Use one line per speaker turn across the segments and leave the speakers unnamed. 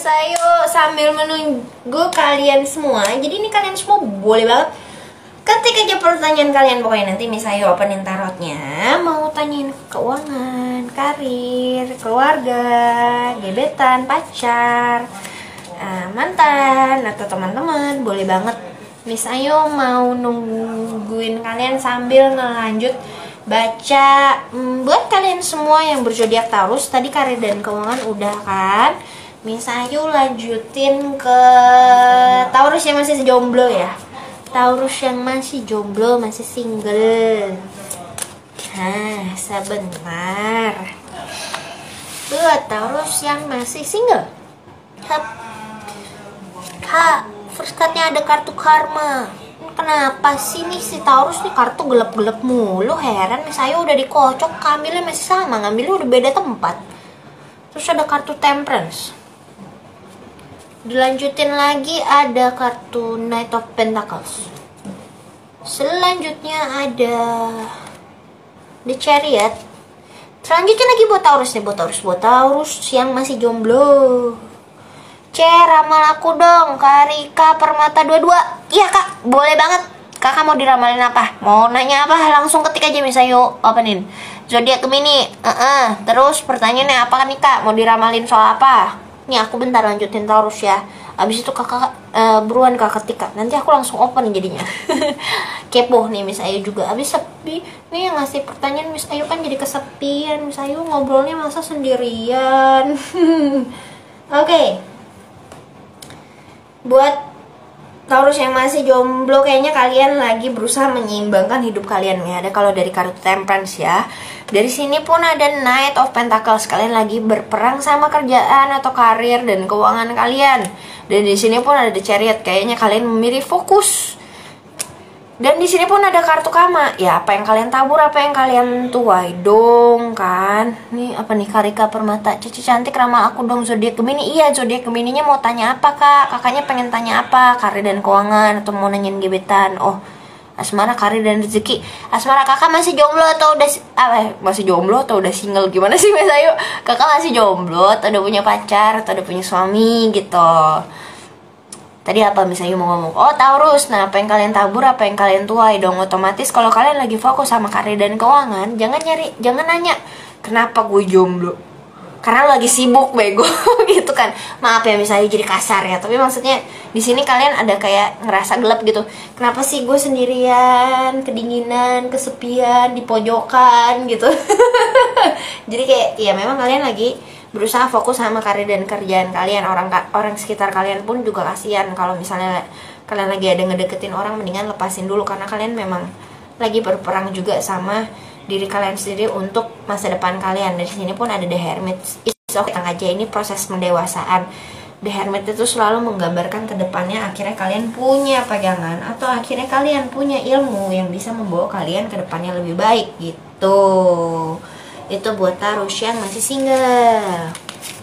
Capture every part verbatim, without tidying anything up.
Miss Ayu sambil menunggu kalian semua. Jadi ini kalian semua boleh banget ketik aja pertanyaan kalian. Pokoknya nanti Miss Ayu openin tarotnya. Mau tanyain keuangan, karir, keluarga, gebetan, pacar, uh, mantan, atau teman-teman. Boleh banget. Miss Ayu mau nungguin kalian sambil ngelanjut baca. hmm, Buat kalian semua yang berzodiak Taurus, tadi karir dan keuangan udah kan. Miss Ayu lanjutin ke Taurus yang masih jomblo ya. Taurus yang masih jomblo, masih single. Nah, sebentar. Buat Taurus yang masih single. Hap. Ha, first card-nya ada kartu karma. Kenapa sih nih si Taurus nih kartu gelap-gelap mulu? Heran, Miss Ayu udah dikocok, ngambilnya masih sama, ngambilnya udah beda tempat. Terus ada kartu Temperance. Dilanjutin lagi ada kartu Knight of Pentacles. Selanjutnya ada The Chariot. Selanjutnya lagi buat Taurus nih, buat Taurus, buat Taurus yang masih jomblo. C, ramal aku dong, Karika Permata dua puluh dua. Iya kak, boleh banget. Kakak mau diramalin apa? Mau nanya apa? Langsung ketik aja Miss Ayu openin. Zodiak Gemini. uh -uh. Terus pertanyaannya apa nih kak? Mau diramalin soal apa? Nih aku bentar lanjutin Taurus ya. Abis itu kakak uh, buruan kak ketik kak. Nanti aku langsung open jadinya. Kepo nih Miss Ayu juga. Abis sepi nih yang ngasih pertanyaan Miss Ayu kan jadi kesepian. Miss Ayu ngobrolnya masa sendirian. Oke, okay. Buat Taurus yang masih jomblo, kayaknya kalian lagi berusaha menyeimbangkan hidup kalian ya. Ada kalau dari kartu Temperance ya. Dari sini pun ada Knight of Pentacles. Kalian lagi berperang sama kerjaan atau karir dan keuangan kalian. Dan di sini pun ada The Chariot. Kayaknya kalian memilih fokus. Dan di sini pun ada kartu Kama. Ya, apa yang kalian tabur, apa yang kalian tuai dong kan. Nih apa nih, Karika Permata. Cici cantik ramal aku dong, zodiak Gemini. Iya, zodiak Gemininya mau tanya apa kak? Kakaknya pengen tanya apa? Karir dan keuangan atau mau nanyain gebetan? Oh, asmara, karir dan rezeki. Asmara, kakak masih jomblo atau udah apa? Masih jomblo atau udah single? Gimana sih Mas Ayu? Kakak masih jomblo atau udah punya pacar atau udah punya suami gitu? Tadi apa Miss Ayu mau ngomong? Oh Taurus, nah apa yang kalian tabur, apa yang kalian tuai dong. Otomatis kalau kalian lagi fokus sama karir dan keuangan, jangan nyari, jangan nanya kenapa gue jomblo, karena lo lagi sibuk bego gitu kan. Maaf ya Miss Ayu jadi kasar ya, tapi maksudnya di sini kalian ada kayak ngerasa gelap gitu. Kenapa sih gue sendirian, kedinginan, kesepian, di pojokan gitu. Jadi kayak ya memang kalian lagi berusaha fokus sama karir dan kerjaan kalian. Orang orang sekitar kalian pun juga kasihan kalau misalnya kalian lagi ada ngedeketin orang, mendingan lepasin dulu karena kalian memang lagi berperang juga sama diri kalian sendiri untuk masa depan kalian. Dari sini pun ada The Hermit. It's okay aja, ini proses mendewasaan. The Hermit itu selalu menggambarkan ke depannya akhirnya kalian punya pegangan atau akhirnya kalian punya ilmu yang bisa membawa kalian ke depannya lebih baik gitu. Itu buat Taurus yang masih single.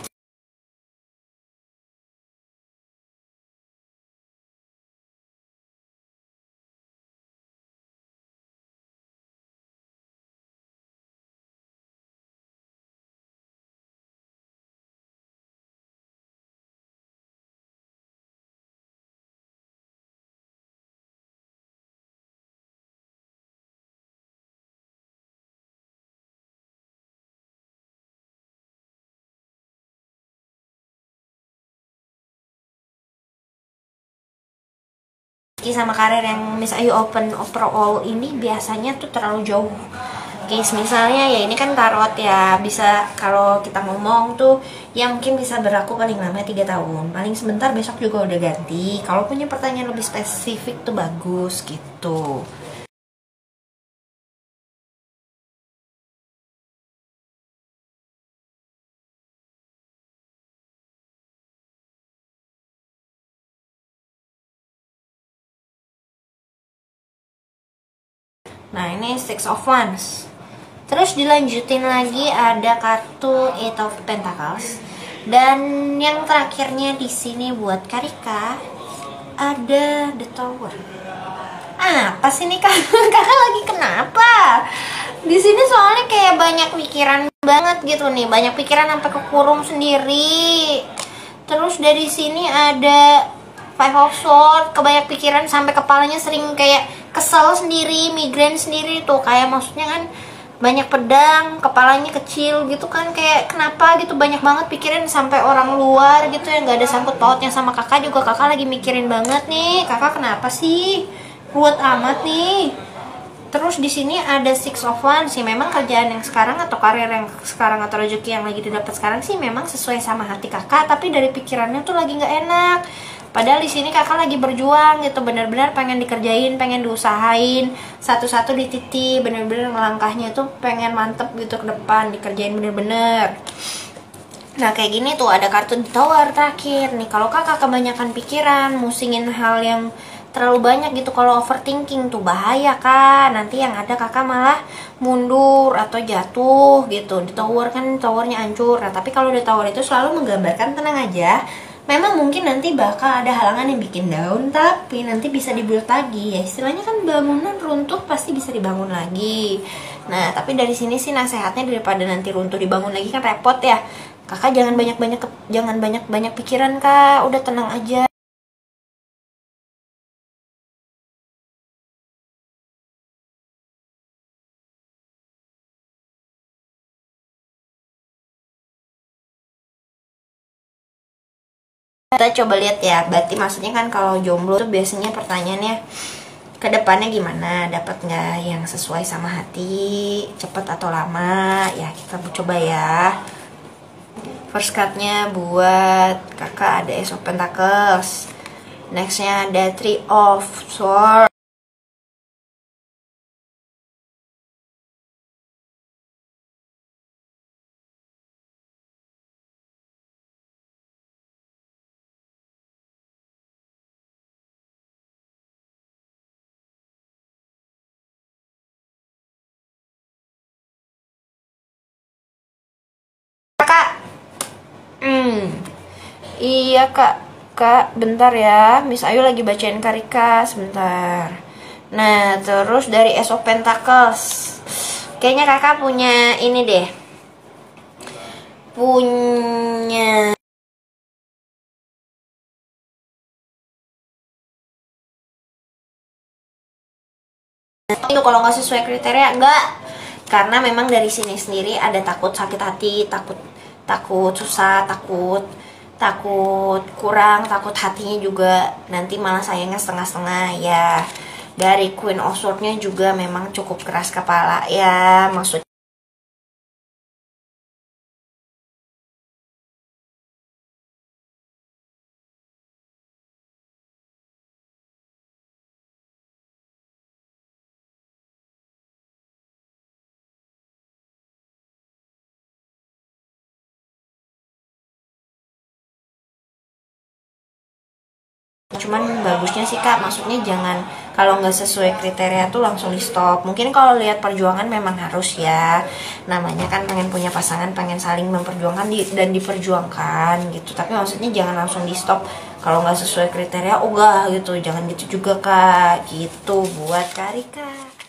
Sama karir yang Miss Ayu open overall ini biasanya tuh terlalu jauh. Guys, misalnya ya ini kan tarot ya, bisa kalau kita ngomong tuh yang mungkin bisa berlaku paling lama tiga tahun, paling sebentar besok juga udah ganti. Kalau punya pertanyaan lebih spesifik tuh bagus gitu. Nah ini Six of Wands. Terus dilanjutin lagi ada kartu Eight of Pentacles. Dan yang terakhirnya di sini buat Karika ada The Tower. Apa sih nih kak? Kakak lagi kenapa? Di sini soalnya kayak banyak pikiran banget gitu nih, banyak pikiran sampai kekurung sendiri. Terus dari sini ada Five of Swords, kebanyak pikiran sampai kepalanya sering kayak kesel sendiri, migrain sendiri tuh, kayak maksudnya kan banyak pedang, kepalanya kecil gitu kan, kayak kenapa gitu, banyak banget pikiran sampai orang luar gitu yang gak ada sangkut pautnya sama kakak juga. Kakak lagi mikirin banget nih, kakak kenapa sih ruwet amat nih. Terus di sini ada Six of Wands sih, memang kerjaan yang sekarang atau karir yang sekarang atau rezeki yang lagi didapat sekarang sih memang sesuai sama hati kakak, tapi dari pikirannya tuh lagi nggak enak. Padahal di sini kakak lagi berjuang gitu, benar-benar pengen dikerjain, pengen diusahain, satu-satu dititi, bener-bener langkahnya tuh pengen mantep gitu ke depan, dikerjain bener-bener. Nah kayak gini tuh ada kartu di Tower terakhir nih. Kalau kakak kebanyakan pikiran, musingin hal yang terlalu banyak gitu, kalau overthinking tuh bahaya kan, nanti yang ada kakak malah mundur atau jatuh gitu. Di Tower kan towernya hancur. Nah tapi kalau di Tower itu selalu menggambarkan tenang aja, memang mungkin nanti bakal ada halangan yang bikin down, tapi nanti bisa dibuild lagi ya, istilahnya kan bangunan runtuh pasti bisa dibangun lagi. Nah tapi dari sini sih nasehatnya, daripada nanti runtuh dibangun lagi kan repot ya, kakak jangan banyak-banyak jangan banyak-banyak pikiran kak, udah tenang aja. Kita coba lihat ya, berarti maksudnya kan kalau jomblo tuh biasanya pertanyaannya ke depannya gimana, dapat nggak yang sesuai sama hati, cepat atau lama ya. Kita coba ya. First cardnya buat kakak ada Ace of Pentacles, nextnya ada Three of Swords. Kakak, hmm, iya kak, kak, bentar ya, Miss Ayu lagi bacain Karika sebentar. Nah, terus dari Ace of Pentacles, kayaknya kakak punya ini deh, punya itu kalau nggak sesuai kriteria enggak, karena memang dari sini sendiri ada takut sakit hati, takut takut susah, takut takut kurang, takut hatinya juga nanti malah sayangnya setengah-setengah ya. Dari Queen of Swords-nya juga memang cukup keras kepala ya, maksudnya cuman bagusnya sih kak, maksudnya jangan kalau nggak sesuai kriteria tuh langsung di stop. Mungkin kalau lihat perjuangan memang harus ya, namanya kan pengen punya pasangan, pengen saling memperjuangkan di, dan diperjuangkan gitu, tapi maksudnya jangan langsung di stop kalau nggak sesuai kriteria, oh enggak gitu, jangan gitu juga kak, gitu buat Karika.